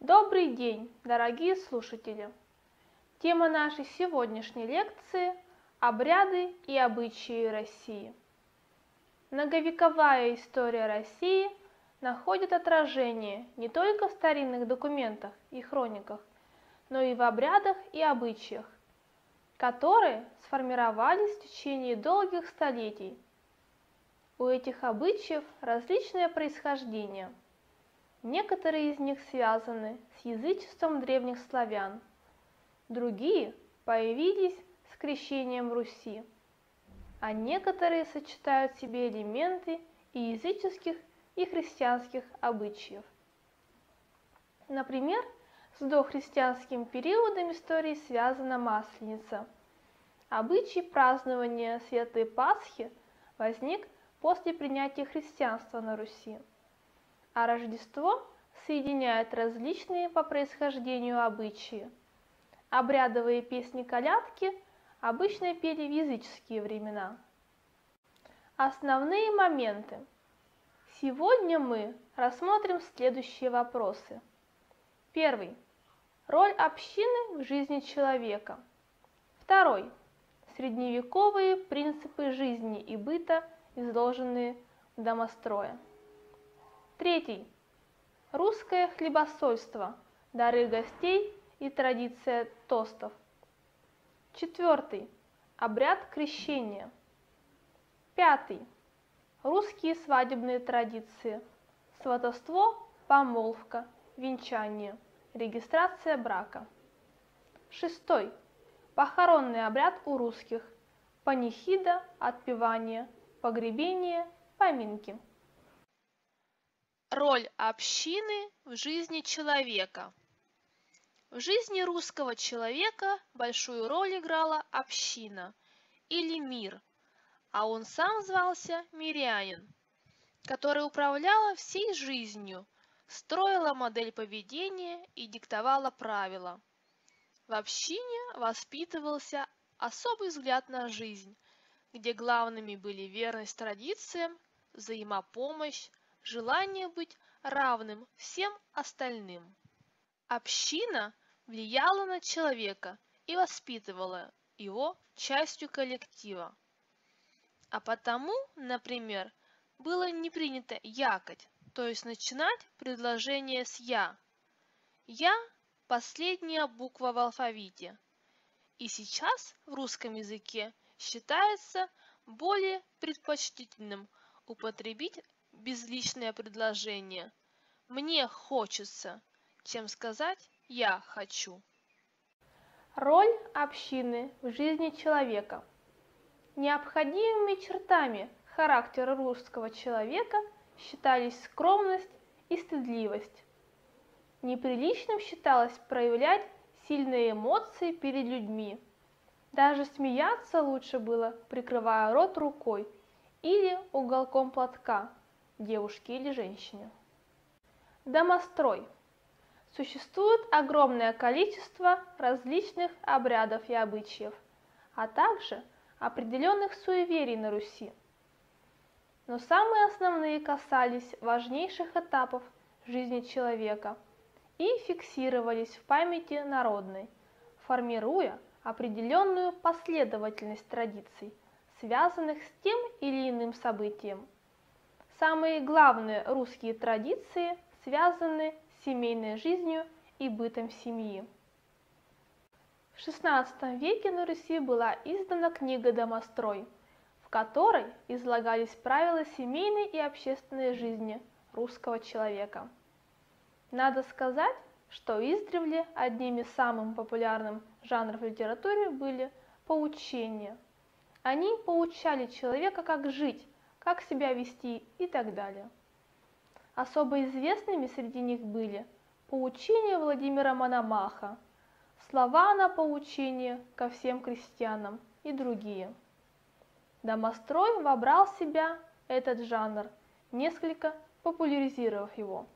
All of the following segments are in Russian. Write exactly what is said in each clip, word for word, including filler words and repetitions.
Добрый день, дорогие слушатели! Тема нашей сегодняшней лекции – обряды и обычаи России. Многовековая история России находит отражение не только в старинных документах и хрониках, но и в обрядах и обычаях, которые сформировались в течение долгих столетий. У этих обычаев различное происхождение. Некоторые из них связаны с язычеством древних славян, другие появились с крещением Руси, а некоторые сочетают в себе элементы и языческих, и христианских обычаев. Например, с дохристианским периодом истории связана Масленица. Обычай празднования Светлой Пасхи возник после принятия христианства на Руси, а Рождество соединяет различные по происхождению обычаи. Обрядовые песни-колядки обычно пели в языческие времена. Основные моменты. Сегодня мы рассмотрим следующие вопросы. Первый. Роль общины в жизни человека. Второй. Средневековые принципы жизни и быта, изложенные в домострое. Третий. Русское хлебосольство, дары гостей и традиция тостов. Четвертый. Обряд крещения. Пятый. Русские свадебные традиции. Сватовство, помолвка, венчание, регистрация брака. Шестой. Похоронный обряд у русских. Панихида, отпевание, погребение, поминки. Роль общины в жизни человека. В жизни русского человека большую роль играла община или мир, а он сам звался мирянин, который управляла всей жизнью, строила модель поведения и диктовала правила. В общине воспитывался особый взгляд на жизнь, где главными были верность традициям, взаимопомощь, желание быть равным всем остальным. Община влияла на человека и воспитывала его частью коллектива. А потому, например, было не принято якать, то есть начинать предложение с «я». «Я» – последняя буква в алфавите. И сейчас в русском языке считается более предпочтительным употребить безличное предложение «мне хочется», чем сказать «я хочу». Роль общины в жизни человека. Необходимыми чертами характера русского человека считались скромность и стыдливость. Неприличным считалось проявлять сильные эмоции перед людьми. Даже смеяться лучше было, прикрывая рот рукой или уголком платка, девушке или женщине. Домострой. Существует огромное количество различных обрядов и обычаев, а также определенных суеверий на Руси. Но самые основные касались важнейших этапов жизни человека и фиксировались в памяти народной, формируя определенную последовательность традиций, связанных с тем или иным событием. Самые главные русские традиции связаны с семейной жизнью и бытом семьи. В шестнадцатом веке на Руси была издана книга «Домострой», в которой излагались правила семейной и общественной жизни русского человека. Надо сказать, что издревле одним из самых популярных жанров в литературе были поучения. Они поучали человека, как жить, как себя вести и так далее. Особо известными среди них были поучения Владимира Мономаха, слова на поучение ко всем крестьянам и другие. Домострой вобрал в себя этот жанр, несколько популяризировав его.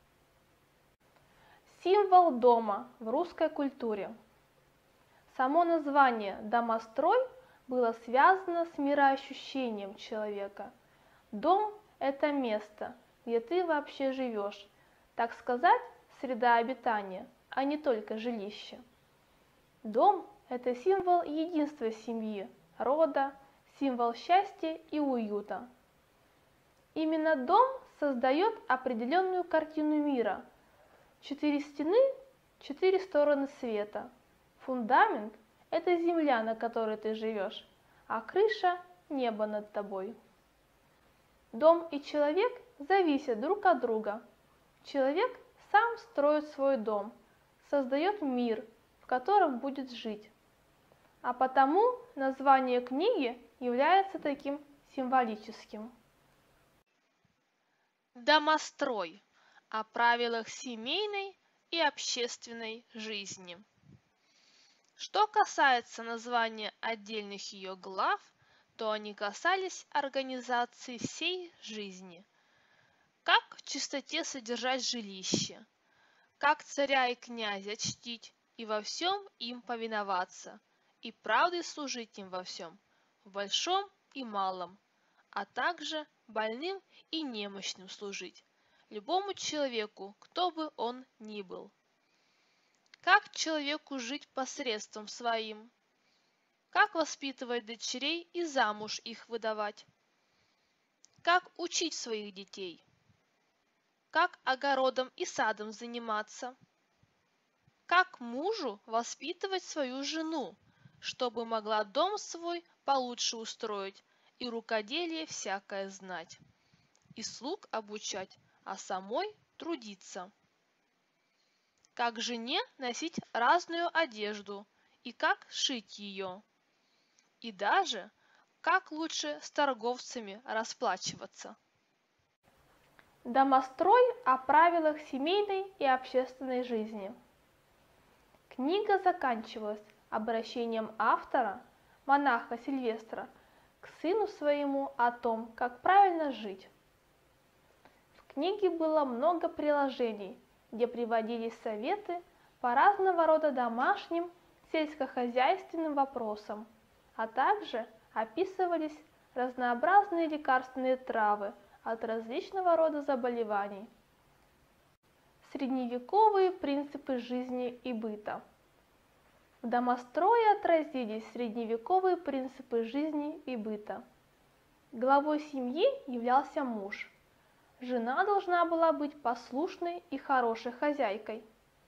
Символ дома в русской культуре. Само название «домострой» было связано с мироощущением человека. Дом – это место, где ты вообще живешь, так сказать, среда обитания, а не только жилище. Дом – это символ единства семьи, рода, символ счастья и уюта. Именно дом создает определенную картину мира. Четыре стены – четыре стороны света. Фундамент – это земля, на которой ты живешь, а крыша – небо над тобой. Дом и человек зависят друг от друга. Человек сам строит свой дом, создает мир, в котором будет жить. А потому название книги является таким символическим. Домострой. О правилах семейной и общественной жизни. Что касается названия отдельных ее глав, то они касались организации всей жизни. Как в чистоте содержать жилище, как царя и князя чтить и во всем им повиноваться, и правдой служить им во всем, в большом и малом, а также больным и немощным служить, любому человеку, кто бы он ни был. Как человеку жить посредством своим, как воспитывать дочерей и замуж их выдавать, как учить своих детей, как огородом и садом заниматься, как мужу воспитывать свою жену, чтобы могла дом свой получше устроить и рукоделие всякое знать, и слуг обучать, а самой трудиться. Как жене носить разную одежду и как шить ее, и даже как лучше с торговцами расплачиваться. Домострой о правилах семейной и общественной жизни. Книга заканчивалась обращением автора, монаха Сильвестра, к сыну своему о том, как правильно жить. В книге было много приложений, где приводились советы по разного рода домашним, сельскохозяйственным вопросам, а также описывались разнообразные лекарственные травы от различного рода заболеваний. Средневековые принципы жизни и быта. В домострое отразились средневековые принципы жизни и быта. Главой семьи являлся муж. Жена должна была быть послушной и хорошей хозяйкой.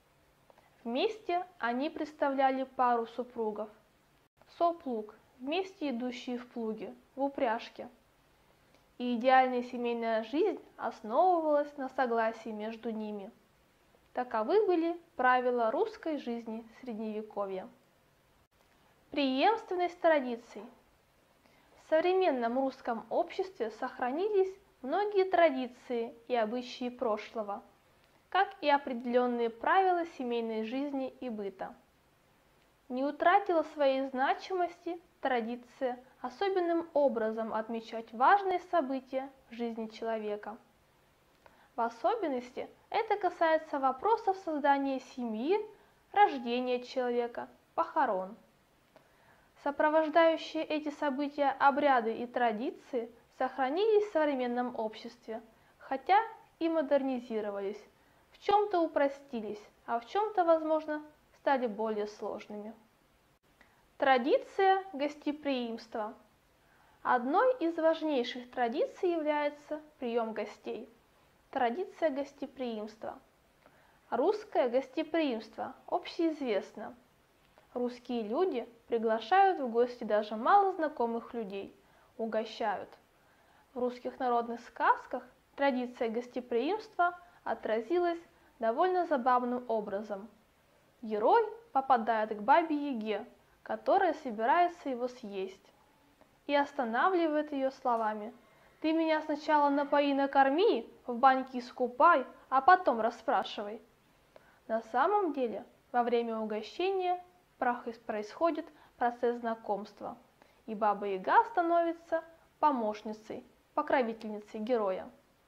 Вместе они представляли пару супругов. Соплуг, вместе идущие в плуге, в упряжке. И идеальная семейная жизнь основывалась на согласии между ними. Таковы были правила русской жизни Средневековья. Преемственность традиций. В современном русском обществе сохранились многие традиции и обычаи прошлого, как и определенные правила семейной жизни и быта. Не утратила своей значимости традиция особенным образом отмечать важные события в жизни человека. В особенности это касается вопросов создания семьи, рождения человека, похорон. Сопровождающие эти события обряды и традиции сохранились в современном обществе, хотя и модернизировались, в чем-то упростились, а в чем-то, возможно, стали более сложными. Традиция гостеприимства. Одной из важнейших традиций является прием гостей. Традиция гостеприимства. Русское гостеприимство общеизвестно. Русские люди приглашают в гости даже малознакомых людей, угощают. В русских народных сказках традиция гостеприимства отразилась довольно забавным образом. Герой попадает к бабе-яге, которая собирается его съесть, и останавливает ее словами: «Ты меня сначала напои, накорми, в баньке искупай, а потом расспрашивай». На самом деле, во время угощения происходит процесс знакомства, и баба-яга становится помощницей, покровительницей героя.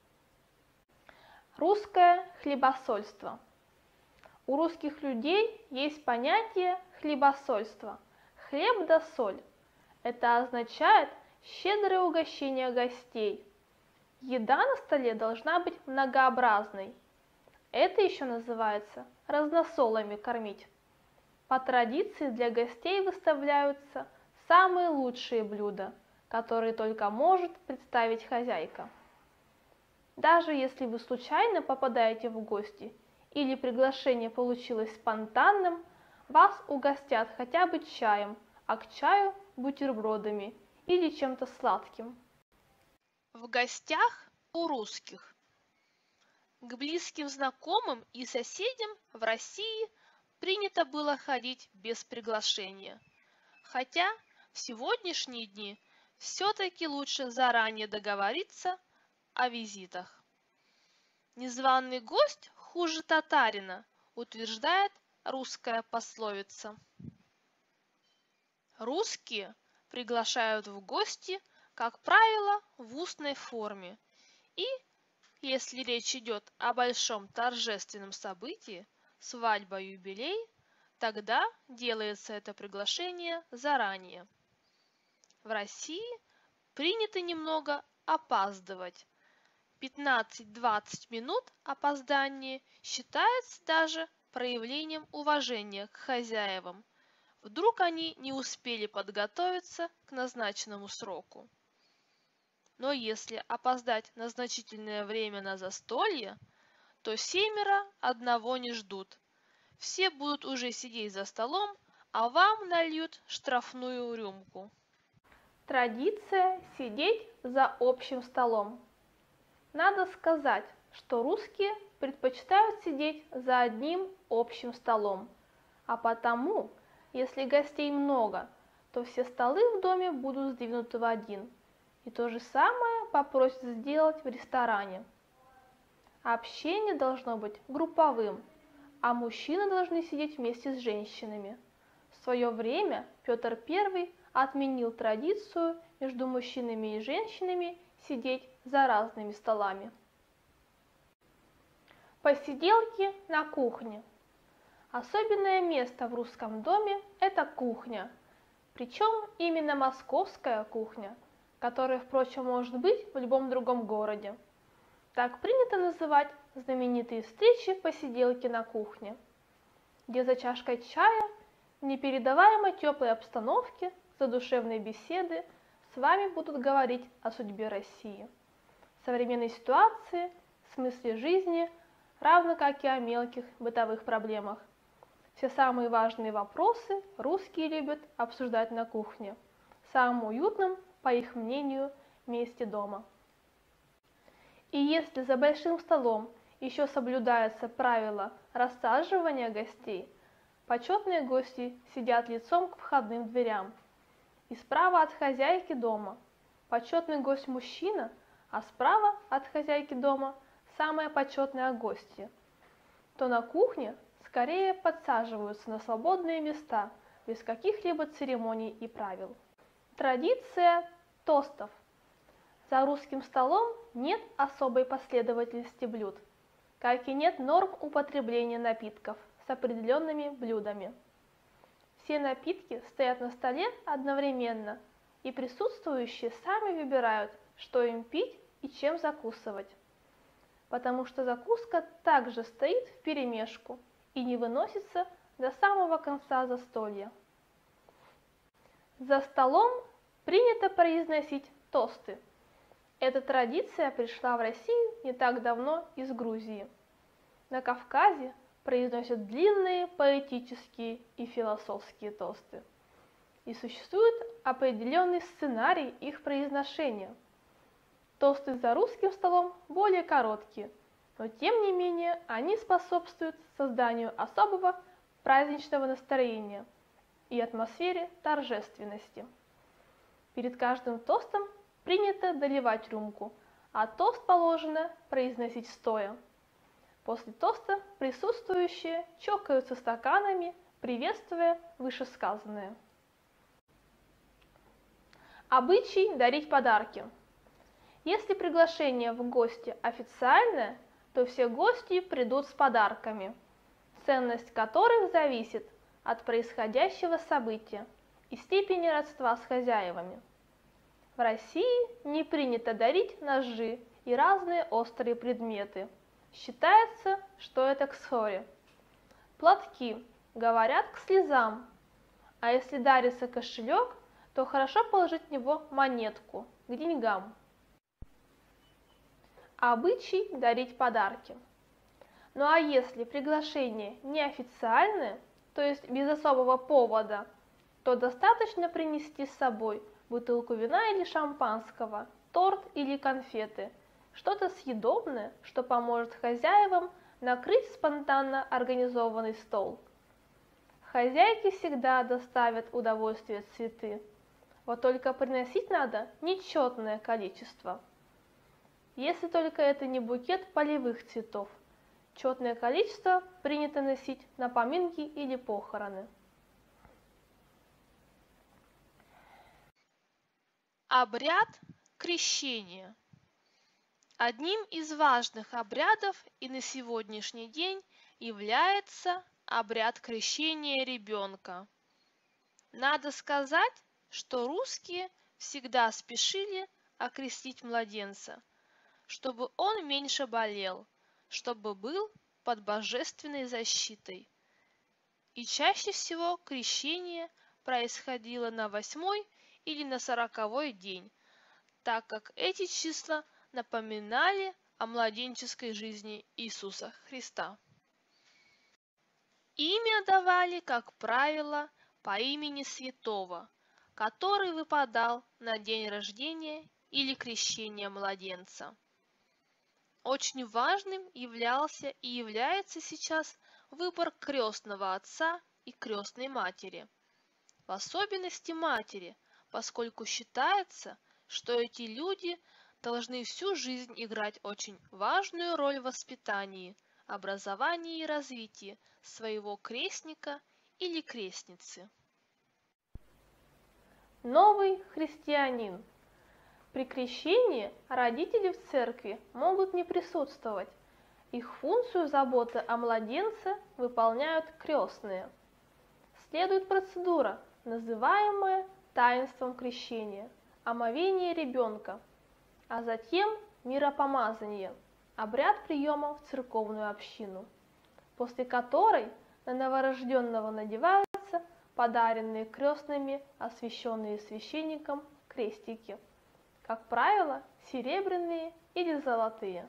Русское хлебосольство. У русских людей есть понятие хлебосольства. Хлеб да соль. Это означает щедрое угощение гостей. Еда на столе должна быть многообразной. Это еще называется разносолами кормить. По традиции для гостей выставляются самые лучшие блюда, которые только может представить хозяйка. Даже если вы случайно попадаете в гости или приглашение получилось спонтанным, вас угостят хотя бы чаем, а к чаю бутербродами или чем-то сладким. В гостях у русских. К близким знакомым и соседям в России принято было ходить без приглашения, хотя в сегодняшние дни все-таки лучше заранее договориться о визитах. Незваный гость хуже татарина, утверждает русская пословица. Русские приглашают в гости, как правило, в устной форме, и, если речь идет о большом торжественном событии, свадьба, юбилей, тогда делается это приглашение заранее. В России принято немного опаздывать. пятнадцать-двадцать минут опоздания считается даже проявлением уважения к хозяевам. Вдруг они не успели подготовиться к назначенному сроку. Но если опоздать на значительное время на застолье, то семеро одного не ждут. Все будут уже сидеть за столом, а вам нальют штрафную рюмку. Традиция сидеть за общим столом. Надо сказать, что русские предпочитают сидеть за одним общим столом, а потому, если гостей много, то все столы в доме будут сдвинуты в один. И то же самое попросят сделать в ресторане. Общение должно быть групповым, а мужчины должны сидеть вместе с женщинами. В свое время Петр Первый отменил традицию между мужчинами и женщинами сидеть за разными столами. Посиделки на кухне. Особенное место в русском доме – это кухня, причем именно московская кухня, которая, впрочем, может быть в любом другом городе. Так принято называть знаменитые встречи посиделки на кухне, где за чашкой чая в непередаваемо теплой обстановке задушевной беседы с вами будут говорить о судьбе России, современной ситуации, смысле жизни, равно как и о мелких бытовых проблемах. Все самые важные вопросы русские любят обсуждать на кухне, в самом уютном, по их мнению, месте дома. И если за большим столом еще соблюдается правило рассаживания гостей, почетные гости сидят лицом к входным дверям, и справа от хозяйки дома почетный гость мужчина, а справа от хозяйки дома самая почетная гостья, то на кухне скорее подсаживаются на свободные места без каких-либо церемоний и правил. Традиция тостов. За русским столом нет особой последовательности блюд, как и нет норм употребления напитков с определенными блюдами. Все напитки стоят на столе одновременно, и присутствующие сами выбирают, что им пить и чем закусывать, потому что закуска также стоит вперемешку и не выносится до самого конца застолья. За столом принято произносить тосты. Эта традиция пришла в Россию не так давно из Грузии. На Кавказе произносят длинные поэтические и философские тосты. И существует определенный сценарий их произношения. Тосты за русским столом более короткие, но тем не менее они способствуют созданию особого праздничного настроения и атмосфере торжественности. Перед каждым тостом принято доливать рюмку, а тост положено произносить стоя. После тоста присутствующие чокаются стаканами, приветствуя вышесказанное. Обычай дарить подарки. Если приглашение в гости официальное, то все гости придут с подарками, ценность которых зависит от происходящего события и степени родства с хозяевами. В России не принято дарить ножи и разные острые предметы, Считается, что это к ссоре. Платки говорят к слезам, а если дарится кошелек, то хорошо положить в него монетку к деньгам. Обычай дарить подарки. Ну а если приглашение неофициальное, то есть без особого повода, то достаточно принести с собой бутылку вина или шампанского, торт или конфеты, что-то съедобное, что поможет хозяевам накрыть спонтанно организованный стол. Хозяйки всегда доставят удовольствие цветы, вот только приносить надо нечетное количество. Если только это не букет полевых цветов, четное количество принято носить на поминки или похороны. Обряд крещения. Одним из важных обрядов и на сегодняшний день является обряд крещения ребенка. Надо сказать, что русские всегда спешили окрестить младенца, чтобы он меньше болел, чтобы был под божественной защитой. И чаще всего крещение происходило на восьмой или на сороковой день, так как эти числа напоминали о младенческой жизни Иисуса Христа. Имя давали, как правило, по имени святого, который выпадал на день рождения или крещения младенца. Очень важным являлся и является сейчас выбор крестного отца и крестной матери, в особенности матери, поскольку считается, что эти люди должны всю жизнь играть очень важную роль в воспитании, образовании и развитии своего крестника или крестницы. Новый христианин. При крещении родители в церкви могут не присутствовать. Их функцию заботы о младенце выполняют крестные. Следует процедура, называемая таинством крещения, омовение ребенка, а затем миропомазание, обряд приема в церковную общину, после которой на новорожденного надеваются подаренные крестными, освященные священником крестики, как правило, серебряные или золотые.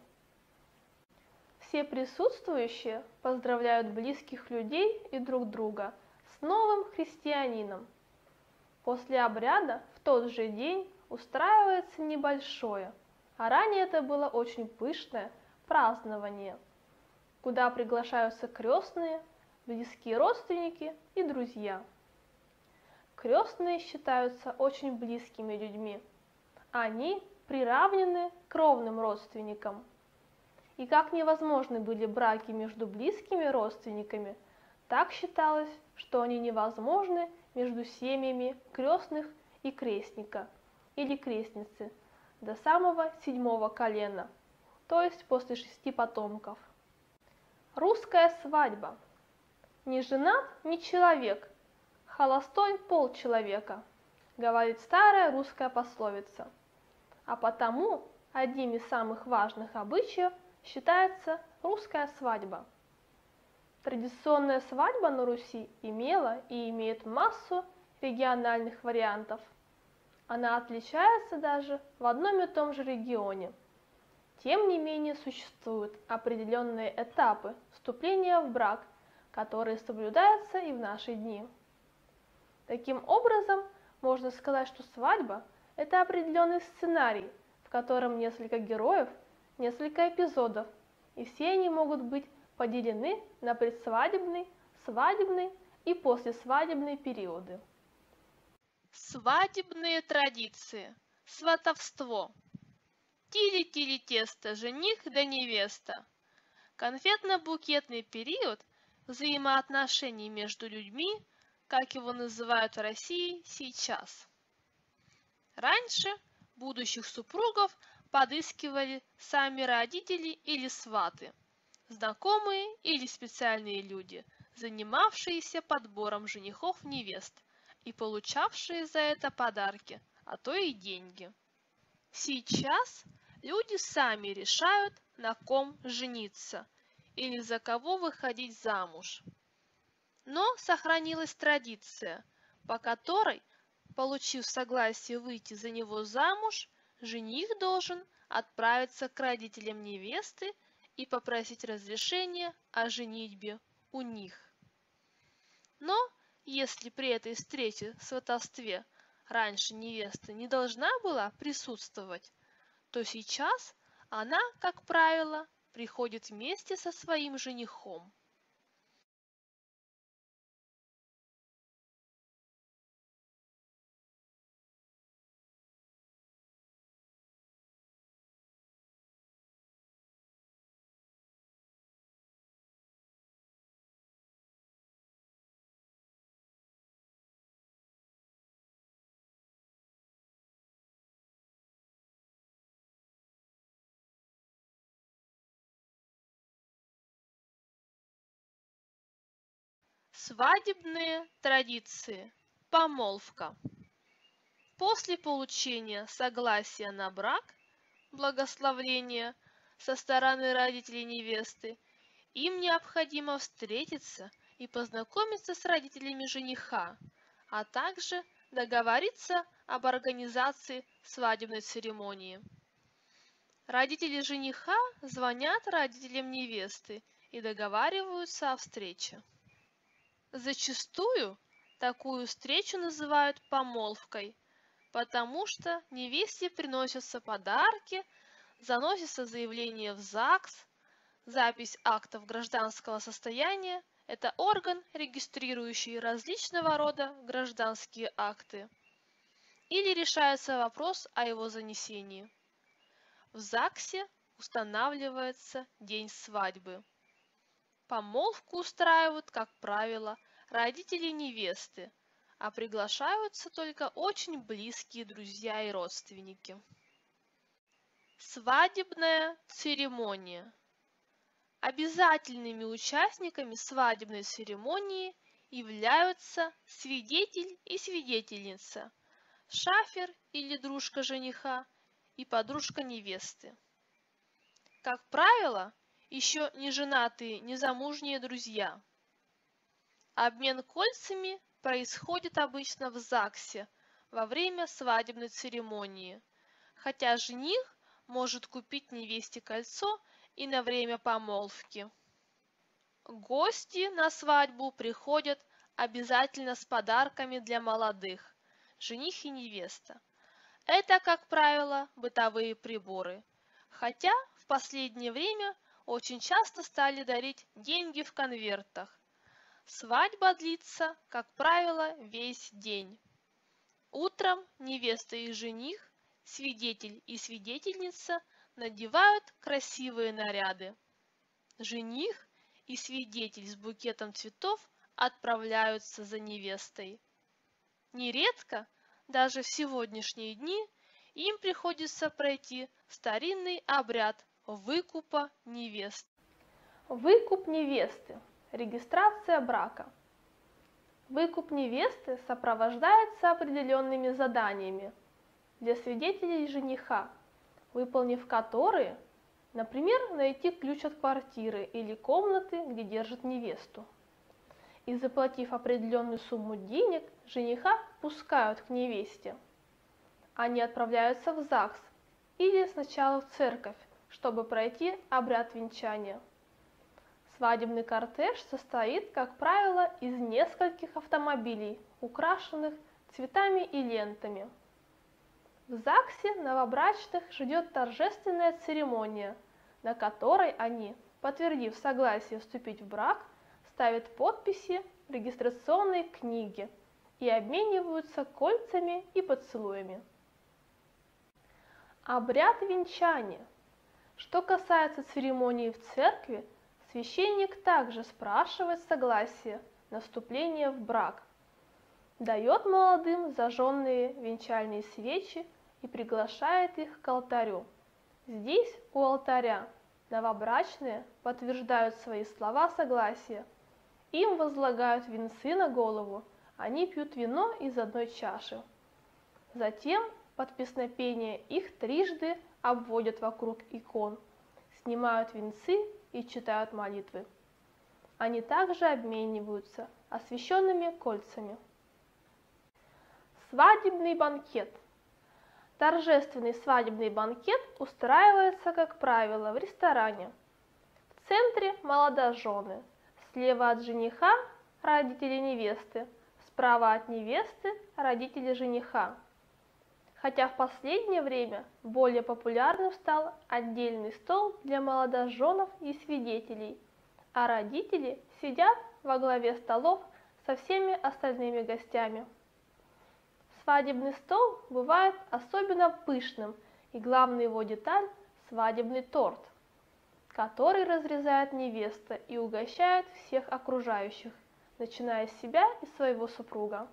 Все присутствующие поздравляют близких людей и друг друга с новым христианином. После обряда в тот же день устраивается небольшое, а ранее это было очень пышное, празднование, куда приглашаются крестные, близкие родственники и друзья. Крестные считаются очень близкими людьми. Они приравнены к кровным родственникам. И как невозможны были браки между близкими родственниками, так считалось, что они невозможны между семьями крестных и крестника или крестницы до самого седьмого колена, то есть после шести потомков. Русская свадьба. Не женат, ни человек, холостой полчеловека, говорит старая русская пословица. А потому одним из самых важных обычаев считается русская свадьба. Традиционная свадьба на Руси имела и имеет массу региональных вариантов. Она отличается даже в одном и том же регионе. Тем не менее существуют определенные этапы вступления в брак, которые соблюдаются и в наши дни. Таким образом, можно сказать, что свадьба – это определенный сценарий, в котором несколько героев, несколько эпизодов, и все они могут быть поделены на предсвадебный, свадебный и послесвадебный периоды. Свадебные традиции. Сватовство. Тили-тили тесто, жених да невеста. Конфетно-букетный период взаимоотношений между людьми, как его называют в России сейчас. Раньше будущих супругов подыскивали сами родители или сваты, знакомые или специальные люди, занимавшиеся подбором женихов-невест и получавшие за это подарки, а то и деньги. Сейчас люди сами решают, на ком жениться или за кого выходить замуж. Но сохранилась традиция, по которой, получив согласие выйти за него замуж, жених должен отправиться к родителям невесты и попросить разрешения о женитьбе у них. Но если при этой встрече в сватовстве раньше невеста не должна была присутствовать, то сейчас она, как правило, приходит вместе со своим женихом. Свадебные традиции. Помолвка. После получения согласия на брак, благословления со стороны родителей невесты, им необходимо встретиться и познакомиться с родителями жениха, а также договориться об организации свадебной церемонии. Родители жениха звонят родителям невесты и договариваются о встрече. Зачастую такую встречу называют помолвкой, потому что невесте приносятся подарки, заносится заявление в ЗАГС. Запись актов гражданского состояния – это орган, регистрирующий различного рода гражданские акты. Или решается вопрос о его занесении. В ЗАГСе устанавливается день свадьбы. Помолвку устраивают, как правило, родители невесты, а приглашаются только очень близкие друзья и родственники. Свадебная церемония. Обязательными участниками свадебной церемонии являются свидетель и свидетельница, шафер или дружка жениха и подружка невесты. Как правило, еще не женатые, незамужние друзья. Обмен кольцами происходит обычно в ЗАГСе во время свадебной церемонии, хотя жених может купить невесте кольцо и на время помолвки. Гости на свадьбу приходят обязательно с подарками для молодых, жених и невеста. Это, как правило, бытовые приборы, хотя в последнее время очень часто стали дарить деньги в конвертах. Свадьба длится, как правило, весь день. Утром невеста и жених, свидетель и свидетельница надевают красивые наряды. Жених и свидетель с букетом цветов отправляются за невестой. Нередко, даже в сегодняшние дни, им приходится пройти старинный обряд выкупа невесты. Выкуп невесты. Регистрация брака. Выкуп невесты сопровождается определенными заданиями для свидетелей жениха, выполнив которые, например, найти ключ от квартиры или комнаты, где держат невесту. И заплатив определенную сумму денег, жениха пускают к невесте. Они отправляются в ЗАГС или сначала в церковь, чтобы пройти обряд венчания. Свадебный кортеж состоит, как правило, из нескольких автомобилей, украшенных цветами и лентами. В ЗАГСе новобрачных ждет торжественная церемония, на которой они, подтвердив согласие вступить в брак, ставят подписи в регистрационной книге и обмениваются кольцами и поцелуями. Обряд венчания. Что касается церемонии в церкви, священник также спрашивает согласие на вступление в брак, дает молодым зажженные венчальные свечи и приглашает их к алтарю. Здесь, у алтаря, новобрачные подтверждают свои слова согласия. Им возлагают венцы на голову, они пьют вино из одной чаши. Затем под песнопение их трижды обводят вокруг икон, снимают венцы и читают молитвы. Они также обмениваются освященными кольцами. Свадебный банкет. Торжественный свадебный банкет устраивается, как правило, в ресторане. В центре молодожены, слева от жениха – родители невесты, справа от невесты – родители жениха. Хотя в последнее время более популярным стал отдельный стол для молодоженов и свидетелей, а родители сидят во главе столов со всеми остальными гостями. Свадебный стол бывает особенно пышным, и главная его деталь – свадебный торт, который разрезает невеста и угощает всех окружающих, начиная с себя и своего супруга.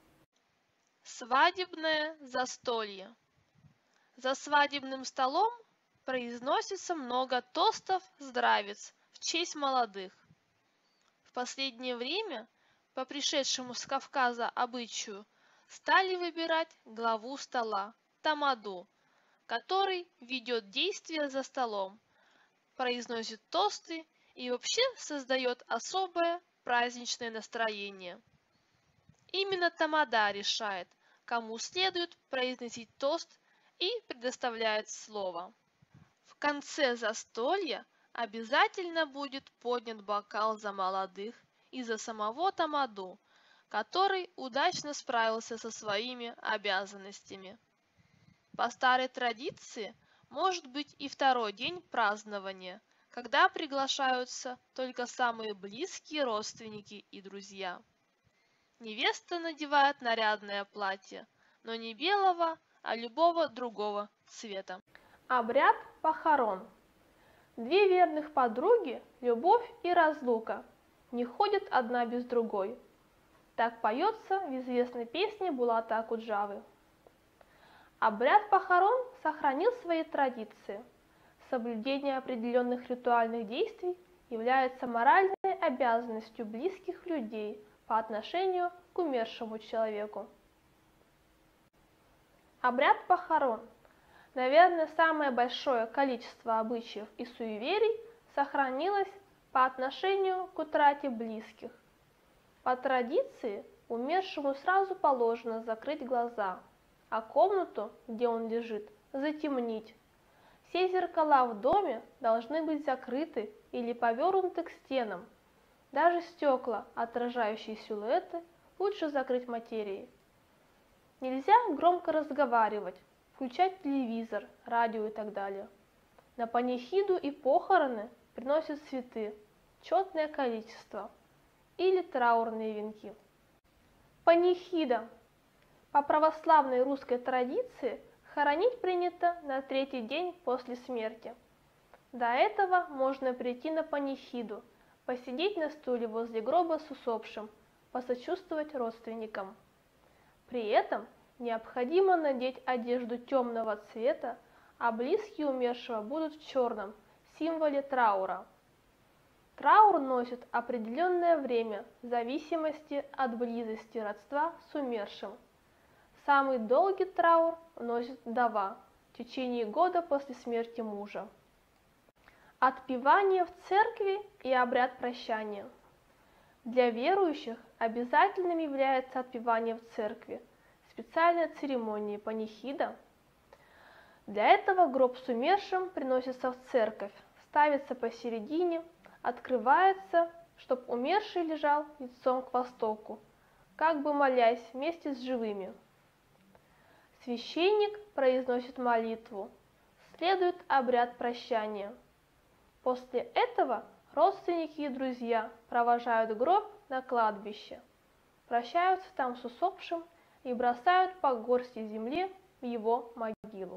Свадебное застолье. За свадебным столом произносится много тостов здравиц в честь молодых. В последнее время, по пришедшему с Кавказа обычаю, стали выбирать главу стола, тамаду, который ведет действия за столом, произносит тосты и вообще создает особое праздничное настроение. Именно тамада решает, кому следует произносить тост и предоставляет слово. В конце застолья обязательно будет поднят бокал за молодых и за самого тамаду, который удачно справился со своими обязанностями. По старой традиции может быть и второй день празднования, когда приглашаются только самые близкие родственники и друзья. Невеста надевает нарядное платье, но не белого, а любого другого цвета. Обряд похорон. Две верных подруги, любовь и разлука, не ходят одна без другой. Так поется в известной песне Булата Акуджавы. Обряд похорон сохранил свои традиции. Соблюдение определенных ритуальных действий является моральной обязанностью близких людей по отношению к умершему человеку. Обряд похорон. Наверное, самое большое количество обычаев и суеверий сохранилось по отношению к утрате близких. По традиции умершему сразу положено закрыть глаза, а комнату, где он лежит, затемнить. Все зеркала в доме должны быть закрыты или повернуты к стенам. Даже стекла, отражающие силуэты, лучше закрыть материей. Нельзя громко разговаривать, включать телевизор, радио и так далее. На панихиду и похороны приносят цветы, четное количество, или траурные венки. Панихида. По православной русской традиции хоронить принято на третий день после смерти. До этого можно прийти на панихиду, посидеть на стуле возле гроба с усопшим, посочувствовать родственникам. При этом необходимо надеть одежду темного цвета, а близкие умершего будут в черном, символе траура. Траур носит определенное время в зависимости от близости родства с умершим. Самый долгий траур носит вдова в течение года после смерти мужа. Отпевание в церкви и обряд прощания. Для верующих обязательным является отпевание в церкви, специальная церемония панихида. Для этого гроб с умершим приносится в церковь, ставится посередине, открывается, чтобы умерший лежал лицом к востоку, как бы молясь вместе с живыми. Священник произносит молитву, следует обряд прощания. После этого родственники и друзья провожают гроб на кладбище, прощаются там с усопшим и бросают по горсти земли в его могилу.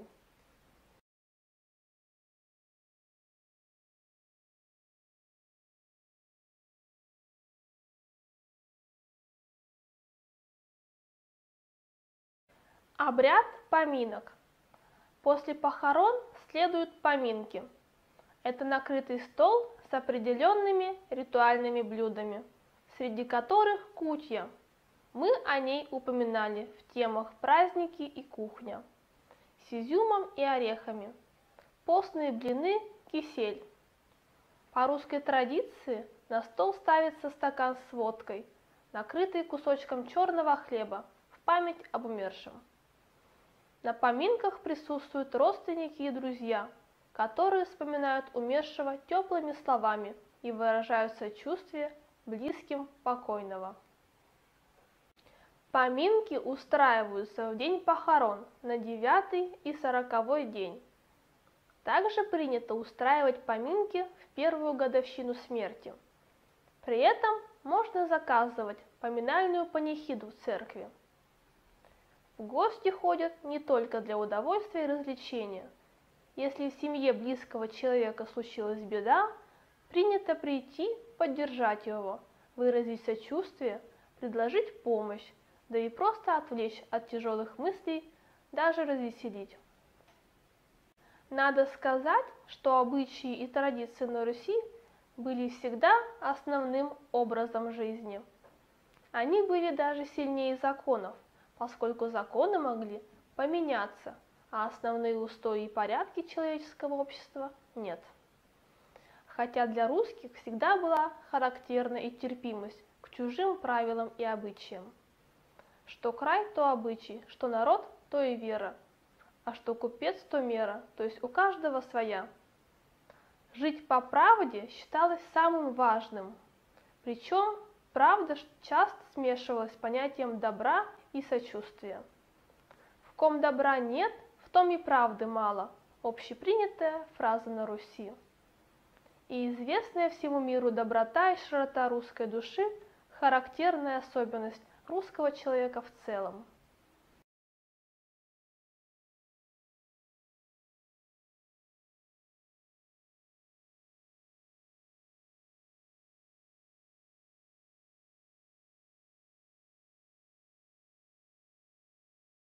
Обряд поминок. После похорон следуют поминки. Это накрытый стол с определенными ритуальными блюдами, среди которых кутья. Мы о ней упоминали в темах праздники и кухня. С изюмом и орехами. Постные блины, кисель. По русской традиции на стол ставится стакан с водкой, накрытый кусочком черного хлеба в память об умершем. На поминках присутствуют родственники и друзья, которые вспоминают умершего теплыми словами и выражают сочувствие близким покойного. Поминки устраиваются в день похорон на девятый и сороковой день. Также принято устраивать поминки в первую годовщину смерти. При этом можно заказывать поминальную панихиду в церкви. В гости ходят не только для удовольствия и развлечения. Если в семье близкого человека случилась беда, принято прийти, поддержать его, выразить сочувствие, предложить помощь, да и просто отвлечь от тяжелых мыслей, даже развеселить. Надо сказать, что обычаи и традиции на Руси были всегда основным образом жизни. Они были даже сильнее законов, поскольку законы могли поменяться, а основные устои и порядки человеческого общества нет. Хотя для русских всегда была характерна и терпимость к чужим правилам и обычаям. Что край, то обычай, что народ, то и вера, а что купец, то мера, то есть у каждого своя. Жить по правде считалось самым важным, причем правда часто смешивалась с понятием добра и сочувствия. В ком добра нет, в том и правды мало, общепринятая фраза на Руси. И известная всему миру доброта и широта русской души – характерная особенность русского человека в целом.